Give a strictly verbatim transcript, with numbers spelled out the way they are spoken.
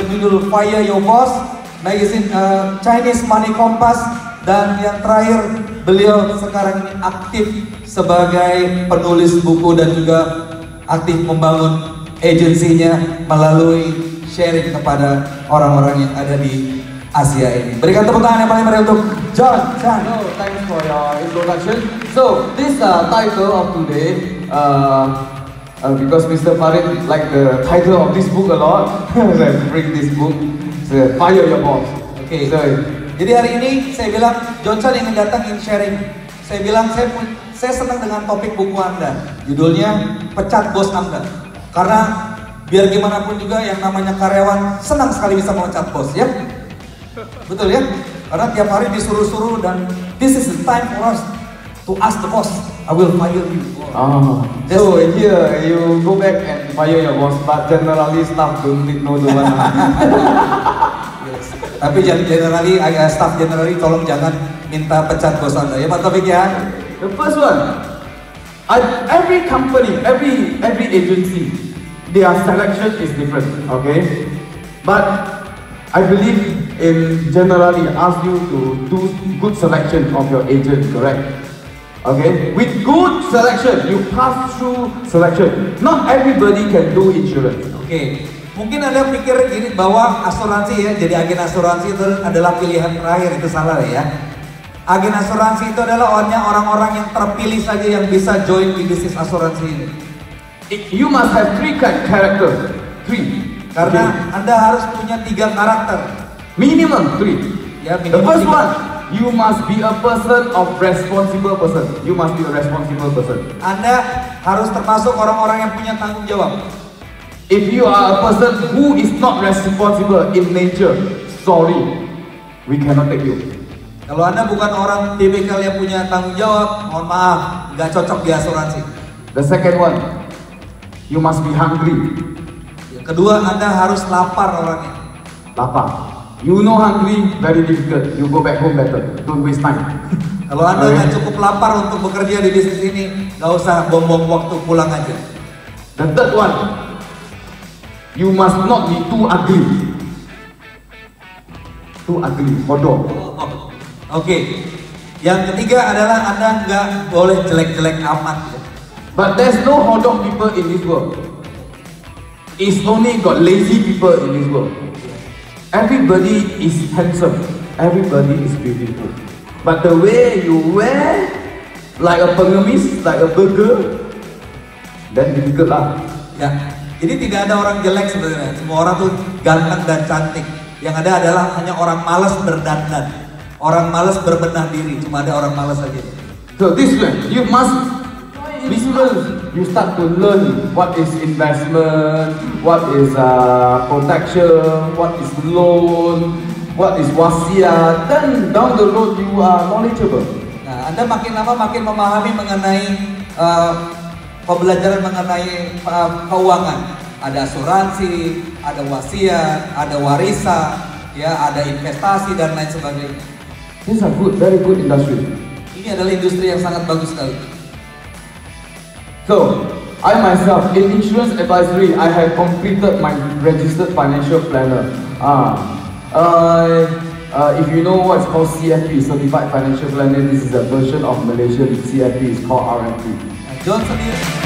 berjudul Fire Your Boss, magazine uh, Chinese Money Compass, dan yang terakhir beliau sekarang ini aktif sebagai penulis buku dan juga aktif membangun agensinya melalui sharing kepada orang-orang yang ada di Asia ini. Berikan tepuk tangan yang paling meriah untuk John Chan. So, thanks for your introduction. So, this uh, title of today, uh, uh, because Mister Farid like the title of this book a lot, let's bring this book, so, Fire Your Boss. Okay. So, jadi hari ini saya bilang John Chan ingin datang ingin sharing. Saya bilang saya saya senang dengan topik buku Anda. Judulnya Pecat Bos Anda. Karena biar gimana pun juga yang namanya karyawan senang sekali bisa memecat bos, ya. Betul ya? Karena tiap hari disuruh-suruh dan this is the time for us to ask the boss, I will fire you. Oh. So here you go back and fire your boss, but generally staff don't need no the one. Yes. Tapi generally, uh, staff generally tolong jangan minta pecat bos Anda ya Pak Taufik ya. The first one, I, every company, every every agency, their selection is different, okay? But I believe in generally ask you to do good selection of your agent, correct? Okay? With good selection, you pass through selection. Not everybody can do insurance. Oke, okay. Mungkin Anda pikir gini bahwa asuransi ya, jadi agen asuransi itu adalah pilihan terakhir, itu salah ya. Agen asuransi itu adalah hanya orang-orang yang terpilih saja yang bisa join di bisnis asuransi ini. You must have three characters, three. Karena okay. Anda harus punya tiga karakter. Minimum three. Ya, minimum the first tiga. one, you must be a person of responsible person. You must be a responsible person. Anda harus termasuk orang-orang yang punya tanggung jawab. If you are a person who is not responsible in nature, sorry, we cannot take you. Kalau Anda bukan orang tipikal yang punya tanggung jawab, mohon maaf, nggak cocok di asuransi. The second one, you must be hungry. Yang kedua, Anda harus lapar orangnya. Lapar. You know hungry, very difficult. You go back home better. Don't waste time. Kalau Anda nggak cukup lapar untuk bekerja di bisnis ini, nggak usah bom-bom waktu, pulang aja. The third one, you must not be too ugly. Too ugly, bodoh. Oh, oh. Oke. Okay. Yang ketiga adalah Anda nggak boleh jelek-jelek amat. But there's no hodok people in this world. It's only got lazy people in this world. Everybody is handsome. Everybody is beautiful. But the way you wear, like a pengemis, like a burger, then difficult lah. Ya, jadi tidak ada orang jelek sebenarnya. Semua orang tuh ganteng dan cantik. Yang ada adalah hanya orang malas berdandan, orang malas berbenah diri. Cuma ada orang malas saja. So this way, you must. Business, you start to learn what is investment, what is uh, protection, what is loan, what is wasiat. Then down the road you are knowledgeable. Nah, Anda makin lama makin memahami mengenai uh, pembelajaran mengenai uh, keuangan. Ada asuransi, ada wasiat, ada warisan, ya, ada investasi dan lain sebagainya. These are good, very good industry. Ini adalah industri yang sangat bagus sekali. So, I myself, in insurance advisory, I have completed my registered financial planner. Uh, uh, uh, if you know what's called C F P, Certified Financial Planner, this is a version of Malaysian C F P, it's called R F P. John sendiri.